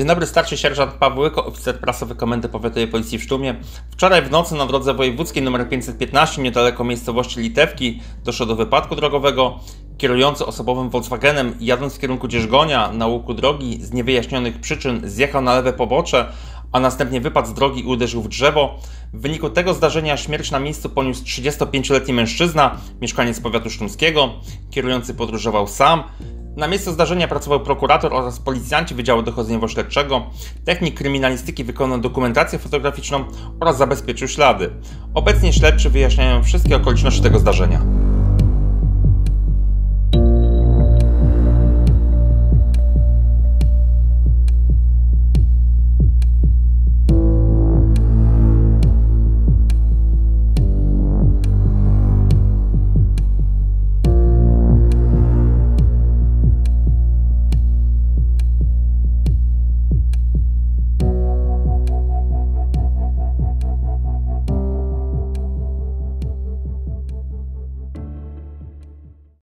dobry, starszy sierżant Paweł Łyko, oficer prasowy Komendy Powiatowej Policji w Sztumie. Wczoraj w nocy na drodze wojewódzkiej nr 515, niedaleko miejscowości Litewki, doszło do wypadku drogowego. Kierujący osobowym Volkswagenem, jadąc w kierunku Dzierżgonia na łuku drogi, z niewyjaśnionych przyczyn zjechał na lewe pobocze, a następnie wypadł z drogi i uderzył w drzewo. W wyniku tego zdarzenia śmierć na miejscu poniósł 35-letni mężczyzna, mieszkaniec powiatu sztumskiego. Kierujący podróżował sam. Na miejscu zdarzenia pracował prokurator oraz policjanci Wydziału Dochodzeniowo-Śledczego. Technik kryminalistyki wykonał dokumentację fotograficzną oraz zabezpieczył ślady. Obecnie śledczy wyjaśniają wszystkie okoliczności tego zdarzenia.